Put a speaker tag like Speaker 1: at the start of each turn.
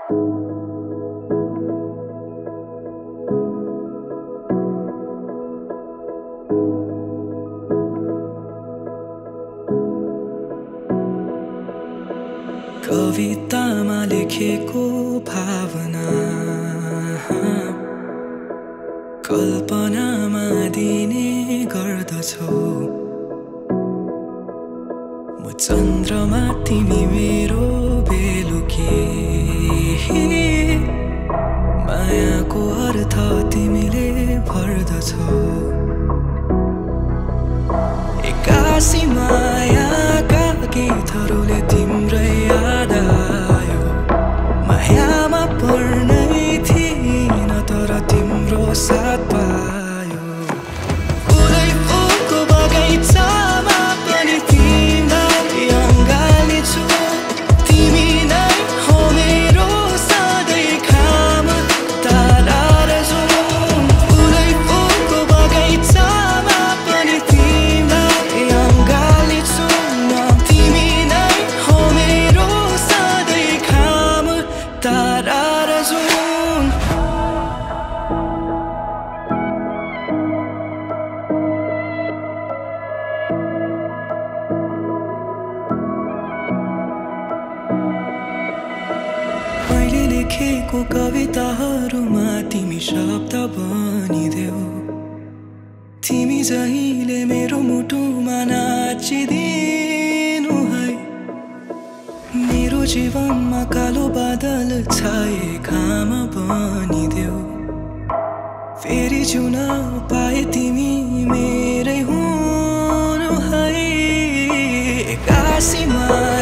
Speaker 1: कवितामा लेखेको भावना कल्पनामा दिने गर्दछौ। म चन्द्रमा तिमी मेरो बेलुकी, मायाको अर्थ तिमीले भर्दछौ। एक्कासी मायाका गीतहरूले तिम्रै याद आयो। मायामा पर्नै थिइन तर तिम्रो साथ पायो। फुलै फुलको बगैँचामा पनि तिमीलाई अँगाल्छु। तिमी नै हो मेरो सधैँ खाम तारा र जुन। फुलै फुलको बगैँचामा पनि तिमीलाई अँगाल्छु म। तिमी नै हो मेरो सधैँ खाम तारा र जुन। मैले लेखेको कविताहरूमा तिमी शब्द बनिदेऊ। तिमी जहिले मेरो मुटुमा नाचिदिनु है। मेरो जीवनमा कालो बादल छाए घाम बनिदेऊ। फेरि जिउन पाए तिमी मेरै हुनु है। एक्कासी